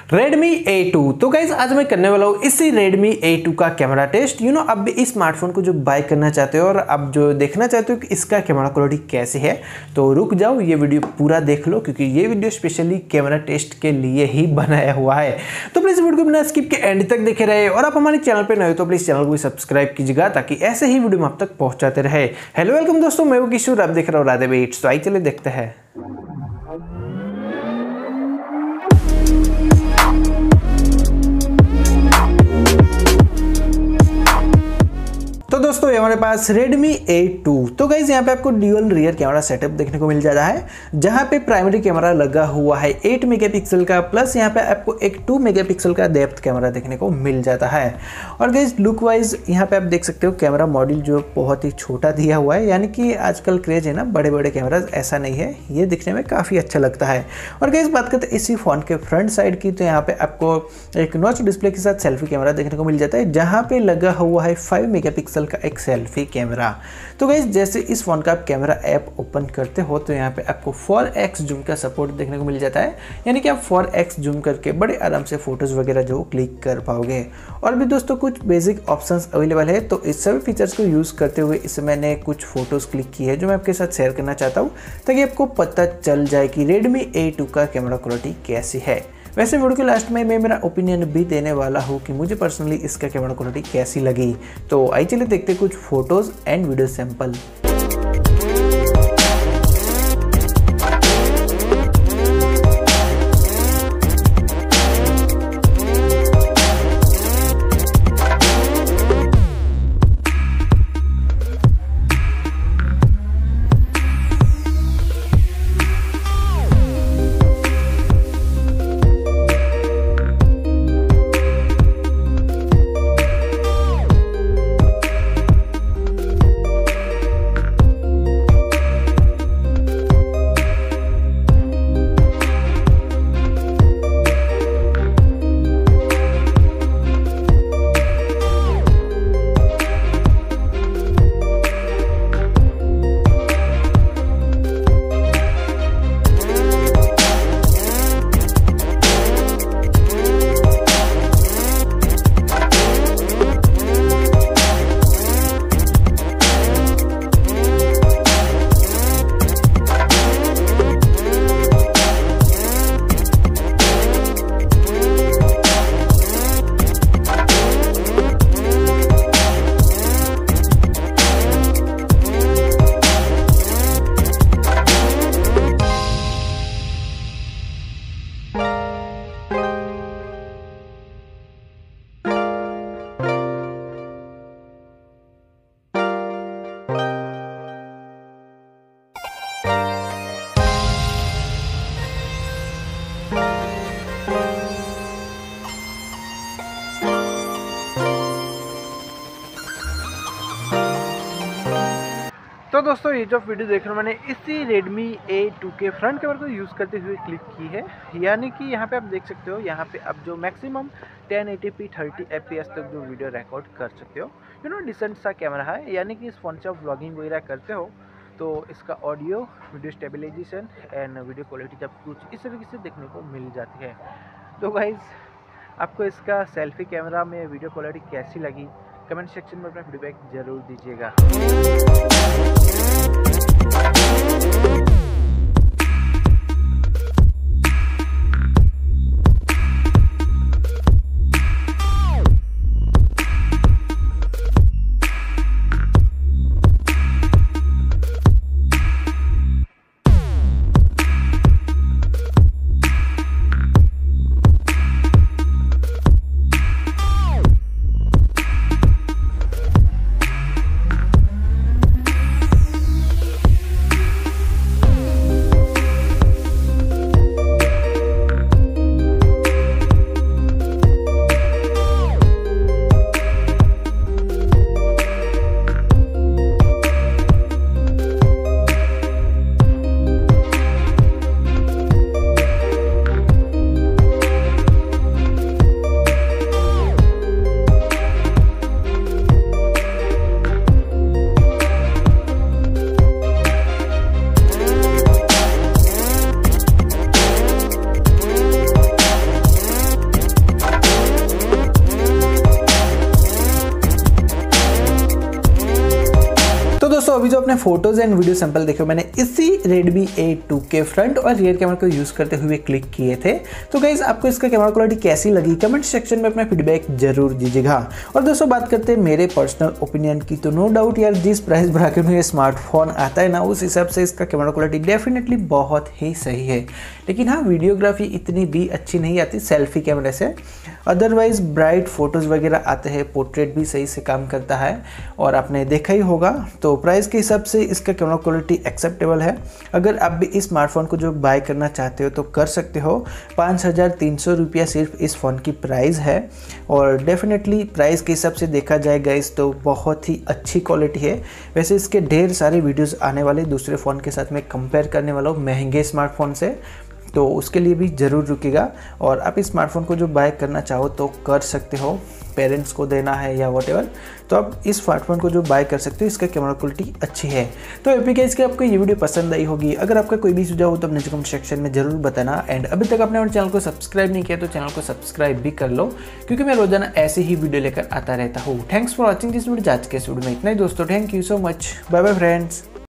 Redmi A2। तो guys आज मैं करने वाला हूँ इसी Redmi A2 का कैमरा टेस्ट। अब भी इस स्मार्टफोन को जो बाय करना चाहते हो और अब जो देखना चाहते हो कि इसका कैमरा क्वालिटी कैसे है, तो रुक जाओ, ये वीडियो पूरा देख लो क्योंकि ये वीडियो स्पेशली कैमरा टेस्ट के लिए ही बनाया हुआ है। तो प्लीज़ वीडियो को बिना स्किप के एंड तक देखे रहे और आप हमारे चैनल पर नए हो तो प्लीज़ चैनल को भी सब्सक्राइब कीजिएगा ताकि ऐसे ही वीडियो हम आप तक पहुँचाते रहे। हेलो वेलकम दोस्तों, मैं हूं किशोर, आप देख रहे हो राधे बिट्स। तो आइए चलिए देखते हैं। तो दोस्तों हमारे पास Redmi A2। तो गाइज यहाँ पे आपको ड्यूअल रियर कैमरा सेटअप देखने को मिल जाता है, जहाँ पे प्राइमरी कैमरा लगा हुआ है 8 मेगापिक्सल का, प्लस यहाँ पे आपको एक 2 मेगापिक्सल का डेप्थ कैमरा देखने को मिल जाता है। और गाइज लुक वाइज यहाँ पे आप देख सकते हो कैमरा मॉड्यूल जो बहुत ही छोटा दिया हुआ है, यानी कि आजकल क्रेज है ना बड़े बड़े कैमरा, ऐसा नहीं है, ये दिखने में काफ़ी अच्छा लगता है। और गाइज बात करते हैं इसी फ़ोन के फ्रंट साइड की, तो यहाँ पे आपको एक नॉच डिस्प्ले के साथ सेल्फी कैमरा देखने को मिल जाता है, जहाँ पे लगा हुआ है 5 मेगापिक्सल का एक सेल्फी कैमरा। तो गाइस जैसे इस फोन का आप कैमरा ऐप ओपन करते हो तो यहाँ पे आपको 4x जूम का सपोर्ट देखने को मिल जाता है, यानी कि आप 4x जूम करके बड़े आराम से फोटोज वगैरह जो क्लिक कर पाओगे। और भी दोस्तों कुछ बेसिक ऑप्शंस अवेलेबल है, तो इस सभी फीचर्स को यूज़ करते हुए इसमें मैंने कुछ फोटोज़ क्लिक की है जो मैं आपके साथ शेयर करना चाहता हूँ ताकि आपको पता चल जाए कि Redmi A2 का कैमरा क्वालिटी कैसी है। वैसे वीडियो के लास्ट में मैं मेरा ओपिनियन भी देने वाला हूँ कि मुझे पर्सनली इसका कैमरा क्वालिटी कैसी लगी। तो आइए चलिए देखते कुछ फोटोज़ एंड वीडियो सैंपल। तो दोस्तों ये जो वीडियो देख रहे हो मैंने इसी Redmi A2 के फ्रंट कैमरा को यूज़ करते हुए क्लिक की है, यानी कि यहाँ पे आप देख सकते हो, यहाँ पे आप जो मैक्सिमम 1080p 30 fps तक जो वीडियो रिकॉर्ड कर सकते हो। डिसेंट सा कैमरा है, यानी कि इस फ़ोन से आप व्लॉगिंग वगैरह करते हो तो इसका audio, video stabilization and video quality जब कुछ इस तरीके से देखने को मिल जाती है। तो गाइज़ आपको इसका सेल्फी कैमरा में वीडियो क्वालिटी कैसी लगी कमेंट सेक्शन में अपना फीडबैक ज़रूर दीजिएगा। अभी जो अपने फोटोज एंड वीडियो सैंपल देखे मैंने इसी Redmi A2 के फ्रंट और रियर कैमरा को यूज करते हुए क्लिक किए थे। तो गाइज आपको इसका कैमरा क्वालिटी कैसी लगी कमेंट सेक्शन में अपना फीडबैक जरूर दीजिएगा। और दोस्तों बात करते हैं मेरे पर्सनल ओपिनियन की, तो नो डाउट यार जिस प्राइस ब्रैकेट में ये स्मार्टफोन आता है ना, उस हिसाब से इसका कैमरा क्वालिटी डेफिनेटली बहुत ही सही है। लेकिन हाँ, वीडियोग्राफी इतनी भी अच्छी नहीं आती सेल्फी कैमरे से। अदरवाइज ब्राइट फोटोज़ वगैरह आते हैं, पोर्ट्रेट भी सही से काम करता है और आपने देखा ही होगा। तो प्राइस के हिसाब से इसका कैमरा क्वालिटी एक्सेप्टेबल है। अगर आप भी इस स्मार्टफोन को जो बाय करना चाहते हो तो कर सकते हो। 5300 रुपया सिर्फ इस फ़ोन की प्राइस है और डेफिनेटली प्राइस के हिसाब से देखा जाए गाइस तो बहुत ही अच्छी क्वालिटी है। वैसे इसके ढेर सारे वीडियोस आने वाले दूसरे फ़ोन के साथ मैं कंपेयर करने वाला हूँ महंगे स्मार्टफोन से, तो उसके लिए भी ज़रूर रुकेगा। और आप इस स्मार्टफोन को जो बाय करना चाहो तो कर सकते हो, पेरेंट्स को देना है या व्हाटएवर, तो आप इस स्मार्टफोन को जो बाय कर सकते हो। इसका कैमरा क्वालिटी अच्छी है। तो एपी गाइस कि आपको ये वीडियो पसंद आई होगी। अगर आपका कोई भी सुझाव हो तो अपने कमेंट सेक्शन में जरूर बताना। एंड अभी तक आपने हमारे चैनल को सब्सक्राइब नहीं किया तो चैनल को सब्सक्राइब भी कर लो, क्योंकि मैं रोजाना ऐसे ही वीडियो लेकर आता रहता हूँ। Thanks for watching this video. आज के इस वीडियो में इतना ही दोस्तों। Thank you so much. Bye bye friends.